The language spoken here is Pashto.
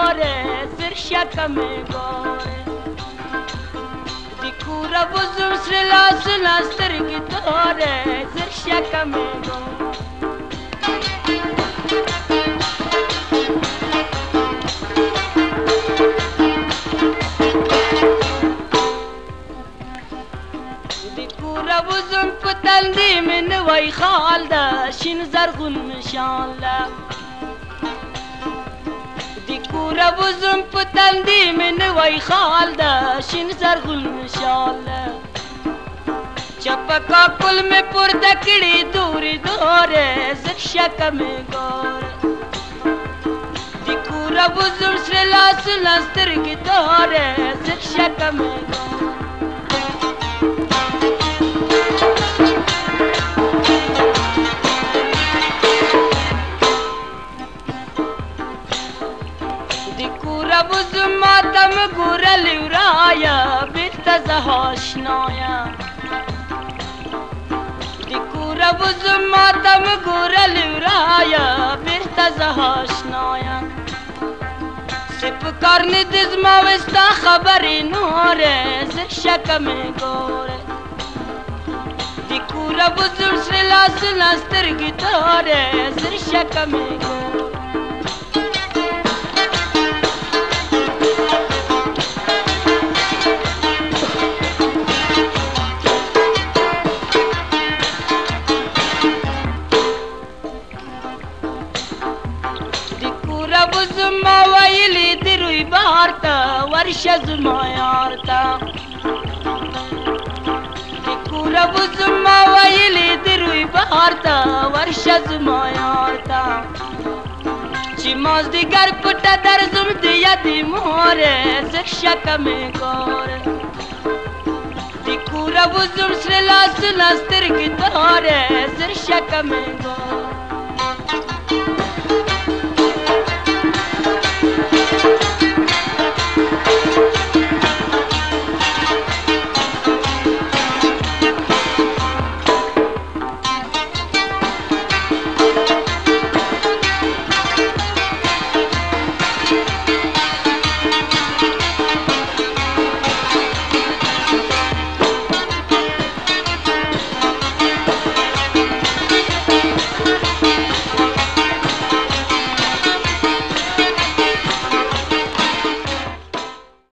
داره زر شکم گاره دیکورا بزم سر لاس لاسترگی داره زر شکم گاره بوزم پتندی من وای خالده شین زرغون شاله دیکورا بوزم پتندی من وای خالده شین زرغون شاله چپکا کل میں پرده کڑی دوری دوره زر شکم گاره دیکورا بوزم سر لاس لاسترگی دوره زر شکم گاره بوزم ماتم گوره لیورایا بیرتا زهاشنایا دیکورا بوزم ماتم گوره لیورایا بیرتا زهاشنایا سپکار ندز ماوستا خبری نوره زر شکم گوره دیکورا بوزم سر لاس لاسترگی داره زر شکم گوره بوزم ما ویلی دی روی بارتا ورش زما یارتا دیکورا بوزم ما ویلی دی روی بارتا ورش زما یارتا چی ماز دیگر پتا درزم دیا دی موره زر شکم گاره دیکورا بوزم سر لاس لاسترگی داره زر شکم گاره